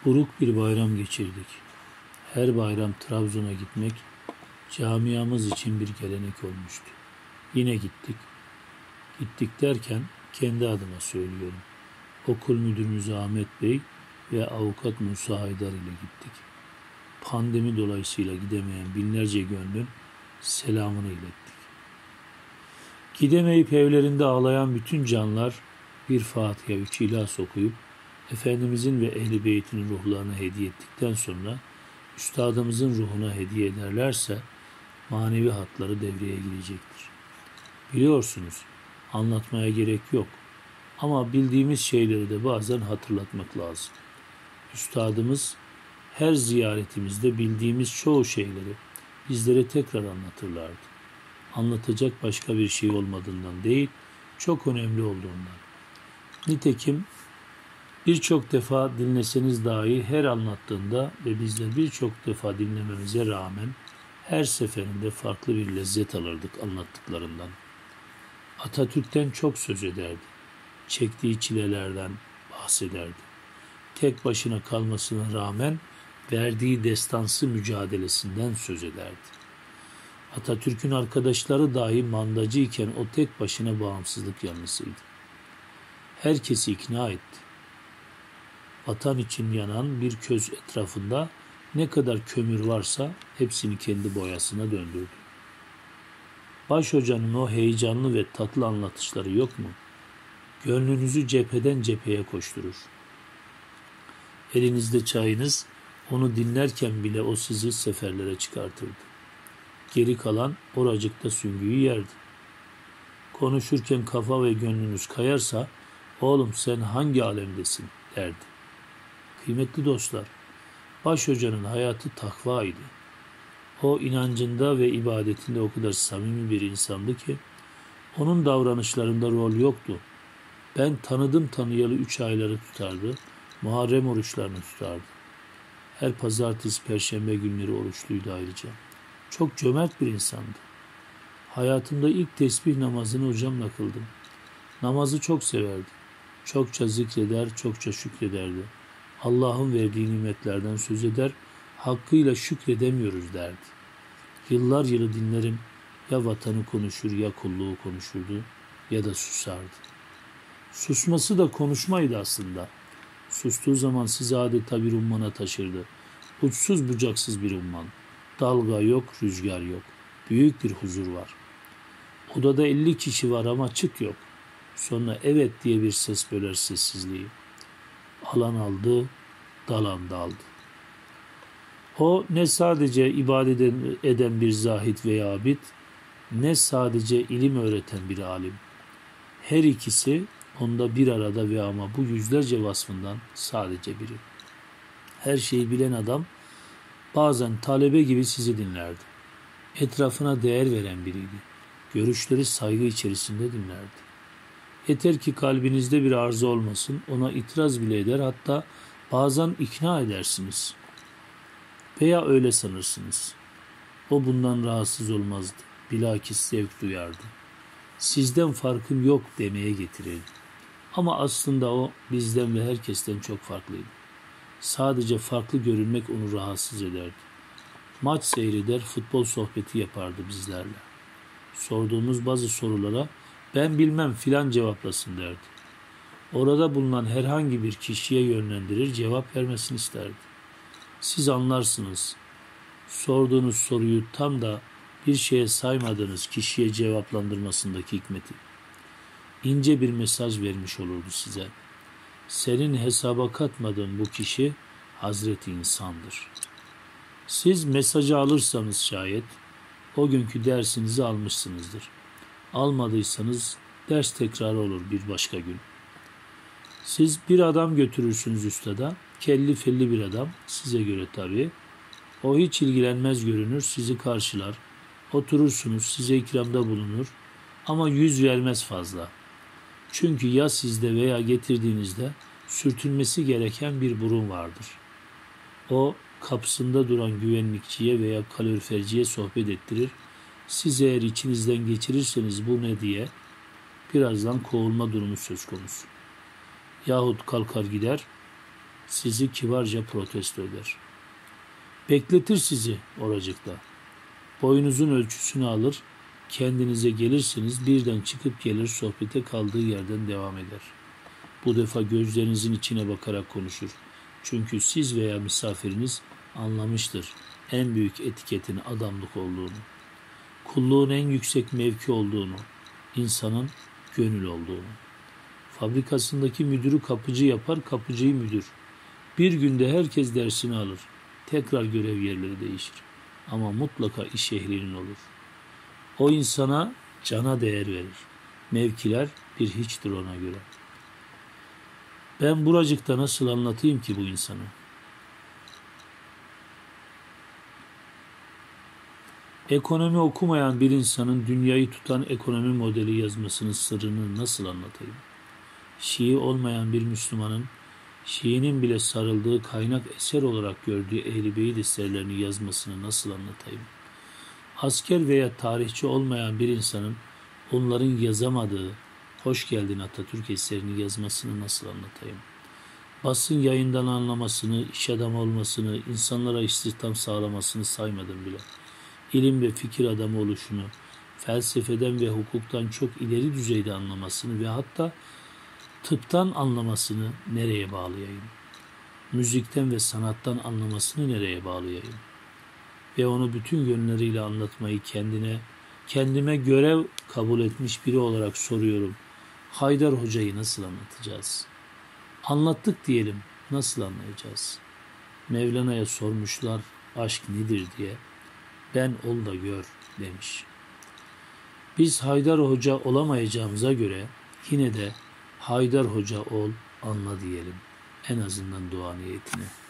Buruk bir bayram geçirdik. Her bayram Trabzon'a gitmek camiamız için bir gelenek olmuştu. Yine gittik. Gittik derken kendi adıma söylüyorum. Okul müdürümüz Ahmet Bey ve avukat Musa Haydar ile gittik. Pandemi dolayısıyla gidemeyen binlerce gönlün selamını ilettik. Gidemeyip evlerinde ağlayan bütün canlar bir Fatiha 3 İhlas okuyup Efendimizin ve Ehl-i Beyt'in ruhlarına hediye ettikten sonra Üstadımızın ruhuna hediye ederlerse manevi hatları devreye girecektir. Biliyorsunuz, anlatmaya gerek yok. Ama bildiğimiz şeyleri de bazen hatırlatmak lazım. Üstadımız her ziyaretimizde bildiğimiz çoğu şeyleri bizlere tekrar anlatırlardı. Anlatacak başka bir şey olmadığından değil, çok önemli olduğundan. Nitekim birçok defa dinleseniz dahi her anlattığında ve bizler birçok defa dinlememize rağmen her seferinde farklı bir lezzet alırdık anlattıklarından. Atatürk'ten çok söz ederdi. Çektiği çilelerden bahsederdi. Tek başına kalmasına rağmen verdiği destansı mücadelesinden söz ederdi. Atatürk'ün arkadaşları dahi mandacı iken o tek başına bağımsızlık yanlısıydı. Herkesi ikna etti. Vatan için yanan bir köz etrafında ne kadar kömür varsa hepsini kendi boyasına döndürdü. Başhocanın o heyecanlı ve tatlı anlatışları yok mu? Gönlünüzü cepheden cepheye koşturur. Elinizde çayınız, onu dinlerken bile o sizi seferlere çıkartırdı. Geri kalan oracıkta süngüyü yerdi. Konuşurken kafa ve gönlünüz kayarsa, oğlum sen hangi alemdesin derdi. Kıymetli dostlar, başhocanın hayatı takvaydı. O inancında ve ibadetinde o kadar samimi bir insandı ki, onun davranışlarında rol yoktu. Ben tanıdım tanıyalı 3 ayları tutardı, Muharrem oruçlarını tutardı. Her pazartesi, perşembe günleri oruçluydu ayrıca. Çok cömert bir insandı. Hayatımda ilk tesbih namazını hocamla kıldım. Namazı çok severdi. Çokça zikreder, çokça şükrederdi. Allah'ın verdiği nimetlerden söz eder, hakkıyla şükredemiyoruz derdi. Yıllar yılı dinlerim, ya vatanı konuşur ya kulluğu konuşurdu ya da susardı. Susması da konuşmaydı aslında. Sustuğu zaman sizi adeta bir ummana taşırdı. Uçsuz bucaksız bir umman. Dalga yok, rüzgar yok. Büyük bir huzur var. Odada 50 kişi var ama çık yok. Sonra evet diye bir ses böler sessizliği. Alan aldı, dalan daldı. O ne sadece ibadet eden bir zahit veya abid, ne sadece ilim öğreten bir alim. Her ikisi onda bir arada ve ama bu yüzlerce vasfından sadece biri. Her şeyi bilen adam bazen talebe gibi sizi dinlerdi. Etrafına değer veren biriydi. Görüşleri saygı içerisinde dinlerdi. Yeter ki kalbinizde bir arzu olmasın, ona itiraz bile eder, hatta bazen ikna edersiniz. Veya öyle sanırsınız. O bundan rahatsız olmazdı. Bilakis zevk duyardı. Sizden farkım yok demeye getirirdi. Ama aslında o bizden ve herkesten çok farklıydı. Sadece farklı görünmek onu rahatsız ederdi. Maç seyreder, futbol sohbeti yapardı bizlerle. Sorduğumuz bazı sorulara ben bilmem filan cevaplasın derdi. Orada bulunan herhangi bir kişiye yönlendirir, cevap vermesini isterdi. Siz anlarsınız. Sorduğunuz soruyu tam da bir şeye saymadığınız kişiye cevaplandırmasındaki hikmeti. İnce bir mesaj vermiş olurdu size. Senin hesaba katmadığın bu kişi Hazreti İnsan'dır. Siz mesajı alırsanız şayet o günkü dersinizi almışsınızdır. Almadıysanız ders tekrarı olur bir başka gün. Siz bir adam götürürsünüz üstada, kelli felli bir adam, size göre tabii. O hiç ilgilenmez görünür, sizi karşılar. Oturursunuz, size ikramda bulunur ama yüz vermez fazla. Çünkü ya sizde veya getirdiğinizde sürtünmesi gereken bir burun vardır. O kapısında duran güvenlikçiye veya kaloriferciye sohbet ettirir. Siz eğer içinizden geçirirseniz bu ne diye birazdan kovulma durumu söz konusu. Yahut kalkar gider, sizi kibarca protesto eder. Bekletir sizi oracıkta. Boyunuzun ölçüsünü alır, kendinize gelirsiniz, birden çıkıp gelir, sohbete kaldığı yerden devam eder. Bu defa gözlerinizin içine bakarak konuşur. Çünkü siz veya misafiriniz anlamıştır en büyük etiketin adamlık olduğunu, kulluğun en yüksek mevki olduğunu, insanın gönül olduğunu. Fabrikasındaki müdürü kapıcı yapar, kapıcıyı müdür. Bir günde herkes dersini alır. Tekrar görev yerleri değişir. Ama mutlaka iş ehlinin olur. O insana cana değer verir. Mevkiler bir hiçtir ona göre. Ben buracıkta nasıl anlatayım ki bu insanı? Ekonomi okumayan bir insanın dünyayı tutan ekonomi modeli yazmasının sırrını nasıl anlatayım? Şii olmayan bir Müslümanın Şii'nin bile sarıldığı kaynak eser olarak gördüğü Ehl-i Beyt eserlerini yazmasını nasıl anlatayım? Asker veya tarihçi olmayan bir insanın onların yazamadığı Hoş Geldin Atatürk eserini yazmasını nasıl anlatayım? Basın yayından anlamasını, iş adamı olmasını, insanlara istihdam sağlamasını saymadım bile. İlim ve fikir adamı oluşunu, felsefeden ve hukuktan çok ileri düzeyde anlamasını ve hatta tıptan anlamasını nereye bağlayayım? Müzikten ve sanattan anlamasını nereye bağlayayım? Ve onu bütün yönleriyle anlatmayı kendime görev kabul etmiş biri olarak soruyorum. Haydar Hoca'yı nasıl anlatacağız? Anlattık diyelim, nasıl anlayacağız? Mevlana'ya sormuşlar aşk nedir diye. Ben ol da gör demiş. Biz Haydar Hoca olamayacağımıza göre yine de Haydar Hoca ol, anla diyelim. En azından dua niyetine.